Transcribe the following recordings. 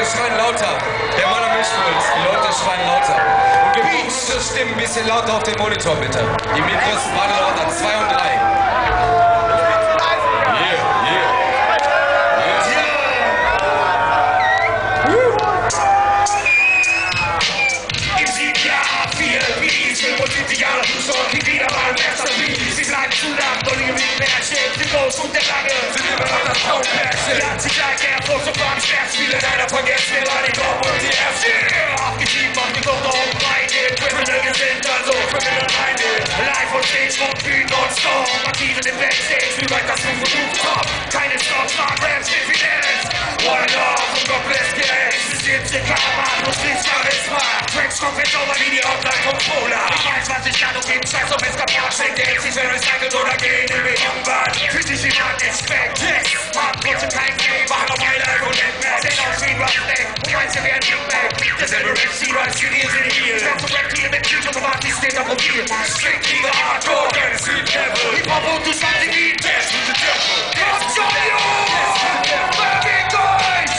schreien lauter. Der Mann am Mischpult, die Leute schreien lauter. Und gebt unsere Stimmen ein bisschen lauter auf den Monitor, bitte. Die Mikros waren lauter, 2 und 3. Und der Lange sind immer noch das Traumärchen. Ja, sie gleich der Fuchs und waren Schmerzspiele. Leider vergessen wir war die Top und die erste. Abgeschieden macht die Gruppe auf Beine. Criminal sind also Criminal Minded. Live on Stage und Bühnen und Storm. Aktiven im Backstage, wie weit das Ruf und Rooftop. Keine Stops, Smart Raps, Diffidenz. One Love und God bless Gangs. Es gibt hier Karma und nichts Charisma. Tracks kommt jetzt over wie die Online-Controller. Ich weiß, was ich kann und geben Scheiß auf Eskapat. Schenkt der MCs, wenn recycelt oder gehen in den Jungwald. Jemand Expect, yes, hab trotzdem kein Game, machen auf mein Live und Netmax. Sehen aus wie ein Rough-Neck, und meinst, wir werden Big Mac. Derselbe MC, als die hier sind hier. Wer zum Rap-Team mit Tüten und macht die State auf Profil. Straight Liga Hardcore, keine Street Level. Hip-Hop und du something wie Test with the Devil. Kommt schon, Jungs! Bewegt euch!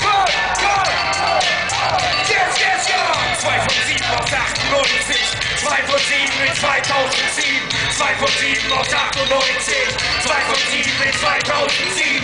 Yes, yes, ja! 2 von 7 auf 98. 2 von 7 in 2007. 2 von 7 auf 98. 2 von 7 in 2007.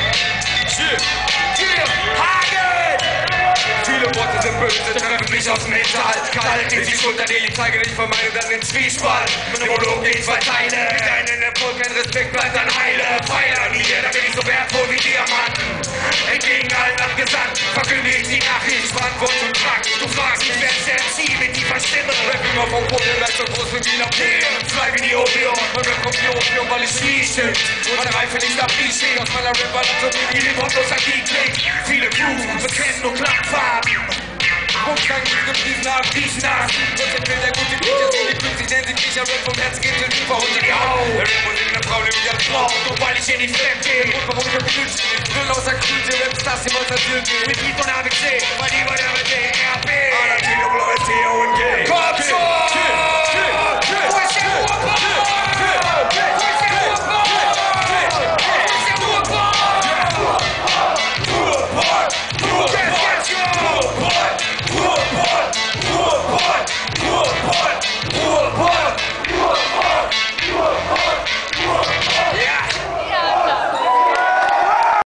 Hagen! Viele Worte sind böse, treffen mich aus dem Hinterhalt. Kalt in die Schulter, den ich zeige, ich vermeide dann den Zwiespalt. Monolog in 2 Teile. Mit deinem Erfolg kein Respekt, bleibt dann heile. Pfeiler mir, da bin ich so wertvoll wie Diamanten. Entgegen allen abgesandt, verkünde ich die Nachricht, Verantwortung trag. Du fragst mich, wer ist der MC mit tiefer Stimme? Rapping auf dem Podium, gleich so groß wie Wiener Pläne. Fly wie die Opium, und dann kommt die Opium, weil ich schließe. Und der Reife nicht abfließt, aus meiner Rap-Ballade, wie die Wortlos an die klingt. Viele Grooves, bekennen nur Klangfarben. Rumklang mit diesen Arten, diesen Arten. Trotzdem will der gute Kriecher, so die Künstler, denn sie Kriecher, Rap vom Herz geht in die Haut in die Haut. Der Rap und in der Frau nämlich als Frau, nur weil ich hier nicht fremd gehe. Und warum ich hab Glück, will außer Kultur, Rap-Stars, die was erzählt. Mit Lied und